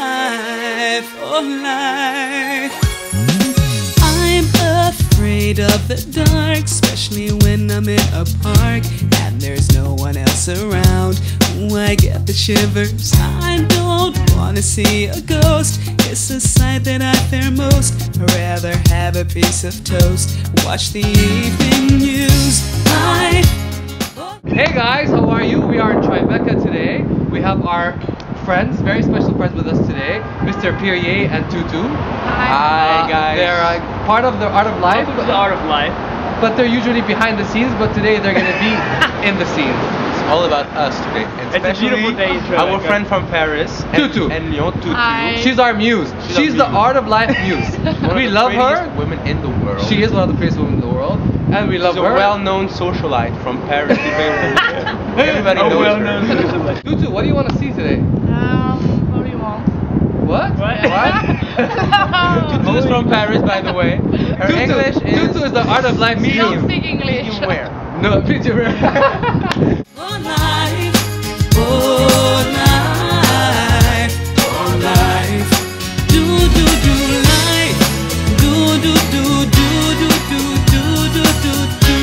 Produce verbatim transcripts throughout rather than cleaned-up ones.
life, oh life. I'm afraid of the dark, especially when I'm in a park and there's no one else around. Ooh, I get the shivers. I don't wanna see a ghost. It's a sight that I fear most. I'd rather have a piece of toast, watch the evening news. Life. Hey guys, how are you? We are in TriBeCa today. We have our friends, very special friends with us today, Mister Pierre and Tutu. Hi, Uh, guys. They're uh, part of the Art of Life, Welcome to the Art of Life. but they're usually behind the scenes. But today they're going to be in the scenes. It's all about us today. And It's a beautiful day in our TriBeCa. friend from Paris, Tutu. and, and Lyon, Tutu. Hi. She's our muse. She's She's, our the muse. Art of Life muse. One We of the love prettiest her. women in the world. She is one of the prettiest women in the world, and we love She's her. a well-known socialite from Paris. Everybody A knows well-known her. socialite. Tutu, what do you want to see today? Um, what do you want? What? What? Tutu is from Paris, by the way. Her Tutu, English is Tutu is the Art of Life You don't muse. speak English. medium wear. No, picture. Oh life, oh life, oh life. Do do do life, do do do do do do do do do do.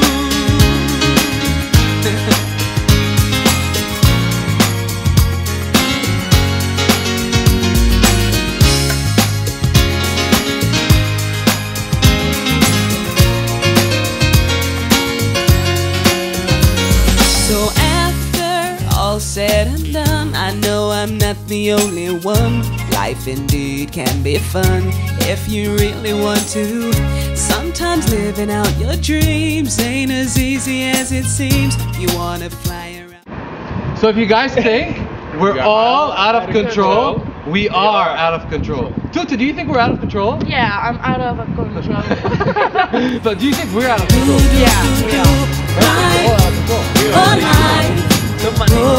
So after all said and done, I know I'm not the only one. Life indeed can be fun if you really want to. Sometimes living out your dreams ain't as easy as it seems. You wanna fly around. So if you guys think we're We are all out of out of control, control. we are out of control. Tutu, do you think we're out of control? Yeah, I'm out of control. But do you think we're out of control? Yeah, we are. We're all out of control. Oh life, So funny. oh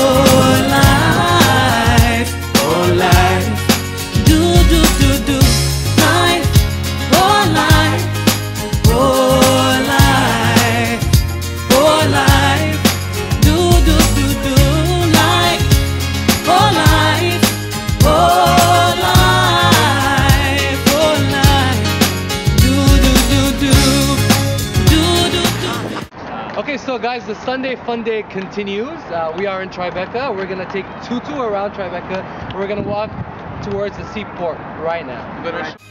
life, oh life. Do do do do life, oh life, oh life, oh life. Do do do do life, oh life, oh life, oh life. Do do do do do do do. Okay, so guys, the Sunday Fun Day continues. Uh, we are in TriBeCa. We're gonna take Tutu around TriBeCa. We're gonna walk towards the seaport right now. Oh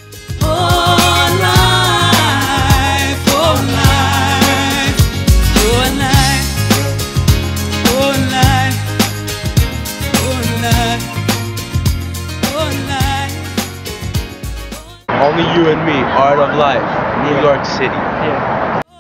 life, oh life, oh life, oh life, oh life, oh life. Only you and me, Art of Life, New York City. Yeah.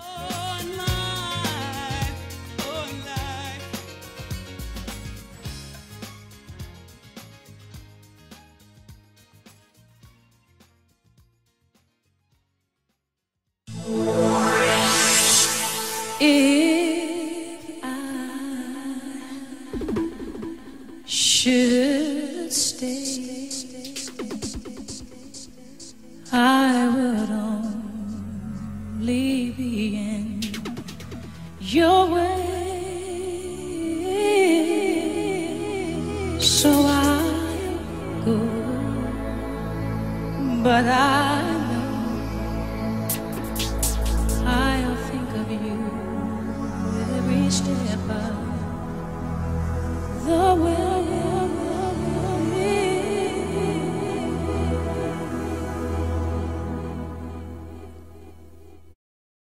If I should stay, I would only be in your way. So I'll go, but I